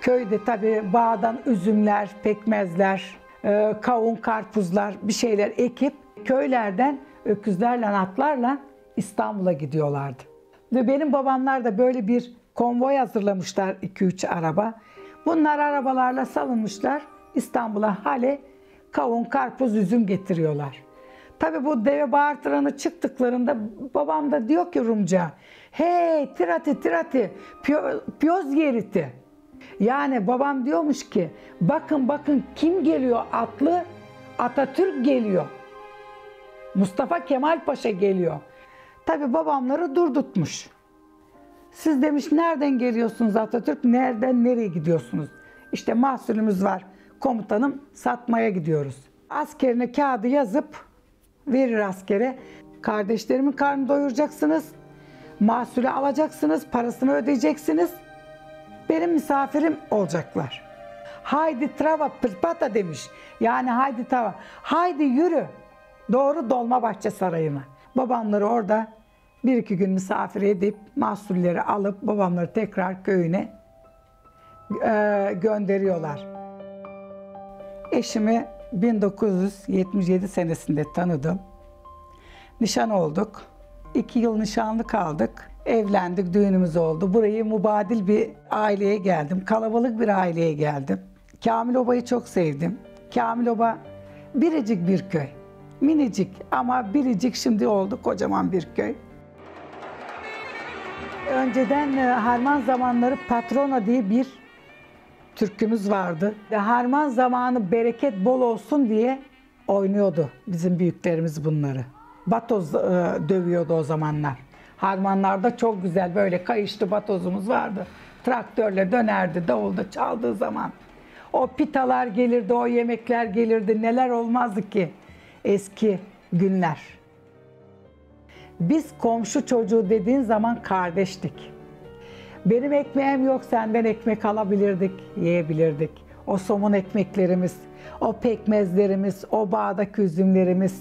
Köyde tabii bağdan üzümler, pekmezler, kavun, karpuzlar bir şeyler ekip köylerden öküzlerle, atlarla İstanbul'a gidiyorlardı. Ve benim babamlar da böyle bir konvoy hazırlamışlar, 2-3 araba. Bunlar arabalarla salınmışlar İstanbul'a, hale kavun, karpuz, üzüm getiriyorlar. Tabii bu deve bağırtıranı çıktıklarında babam da diyor ki Rumca, hey tirati tirati, pyoz yeriti. Yani babam diyormuş ki, bakın bakın kim geliyor atlı? Atatürk geliyor. Mustafa Kemal Paşa geliyor. Tabii babamları durdurtmuş. Siz demiş nereden geliyorsunuz Atatürk? Nereden nereye gidiyorsunuz? İşte mahsulümüz var komutanım, satmaya gidiyoruz. Askerine kağıdı yazıp verir askere. Kardeşlerimin karnını doyuracaksınız. Mahsulü alacaksınız, parasını ödeyeceksiniz. Benim misafirim olacaklar. Haydi trava pırpata demiş. Yani haydi trava. Haydi yürü. Doğru Dolmabahçe Sarayı'na. Babamları orada 1-2 gün misafir edip mahsulleri alıp babamları tekrar köyüne gönderiyorlar. Eşimi 1977 senesinde tanıdım. Nişan olduk. 2 yıl nişanlı kaldık. Evlendik, düğünümüz oldu. Burayı mübadil bir aileye geldim. Kalabalık bir aileye geldim. Kamiloba'yı çok sevdim. Kamiloba biricik bir köy. Minicik ama biricik, şimdi oldu kocaman bir köy. Önceden harman zamanları Patrona diye bir türkümüz vardı. Harman zamanı bereket bol olsun diye oynuyordu bizim büyüklerimiz bunları. Batoz dövüyordu o zamanlar. Harmanlarda çok güzel böyle kayışlı batozumuz vardı. Traktörle dönerdi davulda çaldığı zaman. O pitalar gelirdi, o yemekler gelirdi. Neler olmazdı ki eski günler. Biz komşu çocuğu dediğin zaman kardeştik. Benim ekmeğim yok, senden ekmek alabilirdik, yiyebilirdik. O somun ekmeklerimiz, o pekmezlerimiz, o bağdaki üzümlerimiz.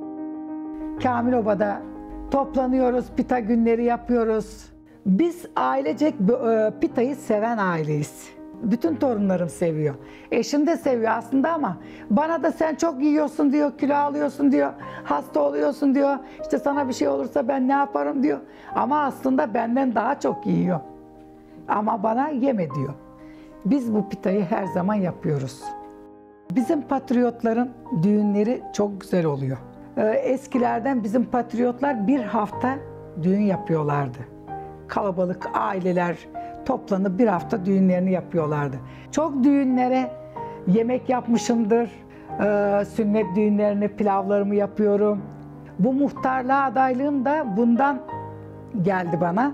Kamiloba'da toplanıyoruz, pita günleri yapıyoruz. Biz ailecek pitayı seven aileyiz. Bütün torunlarım seviyor. Eşim de seviyor aslında ama bana da sen çok yiyorsun diyor, kilo alıyorsun diyor, hasta oluyorsun diyor. İşte sana bir şey olursa ben ne yaparım diyor. Ama aslında benden daha çok yiyor. Ama bana yeme diyor. Biz bu pitayı her zaman yapıyoruz. Bizim patriotların düğünleri çok güzel oluyor. Eskilerden bizim patriotlar bir hafta düğün yapıyorlardı. Kalabalık aileler toplanıp bir hafta düğünlerini yapıyorlardı. Çok düğünlere yemek yapmışımdır. Sünnet düğünlerine pilavlarımı yapıyorum. Bu muhtarlığa adaylığım da bundan geldi bana.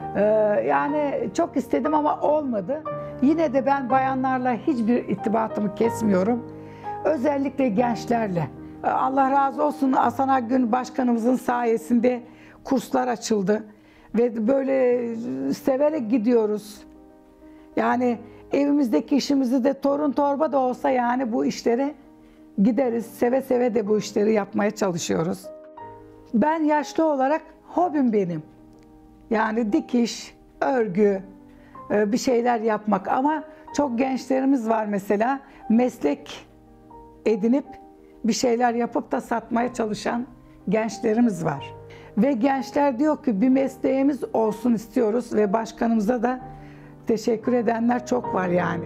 Yani çok istedim ama olmadı. Yine de ben bayanlarla hiçbir irtibatımı kesmiyorum. Özellikle gençlerle. Allah razı olsun, Hasan Akgün Başkanımızın sayesinde kurslar açıldı. Ve böyle severek gidiyoruz. Yani evimizdeki işimizi de torun torba da olsa yani bu işlere gideriz. Seve seve de bu işleri yapmaya çalışıyoruz. Ben yaşlı olarak hobim benim. Yani dikiş, örgü, bir şeyler yapmak. Ama çok gençlerimiz var mesela, meslek edinip bir şeyler yapıp da satmaya çalışan gençlerimiz var. Ve gençler diyor ki bir mesleğimiz olsun istiyoruz ve başkanımıza da teşekkür edenler çok var yani.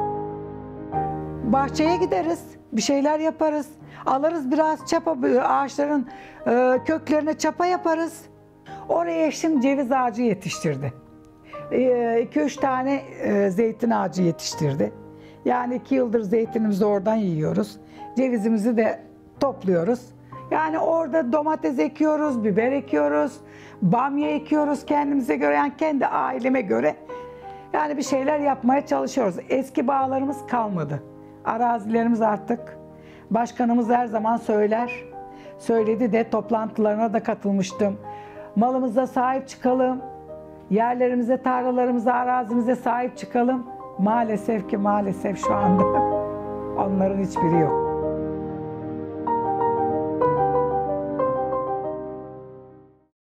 Bahçeye gideriz, bir şeyler yaparız. Alırız biraz çapa, ağaçların köklerine çapa yaparız. Oraya eşim ceviz ağacı yetiştirdi. 2-3 tane zeytin ağacı yetiştirdi. Yani 2 yıldır zeytinimizi oradan yiyoruz. Cevizimizi de topluyoruz. Yani orada domates ekiyoruz, biber ekiyoruz, bamya ekiyoruz kendimize göre, yani kendi aileme göre. Yani bir şeyler yapmaya çalışıyoruz. Eski bağlarımız kalmadı. Arazilerimiz artık, başkanımız her zaman söyler, söyledi de toplantılarına da katılmıştım. Malımıza sahip çıkalım, yerlerimize, tarlalarımıza, arazimize sahip çıkalım. Maalesef ki maalesef şu anda onların hiçbiri yok.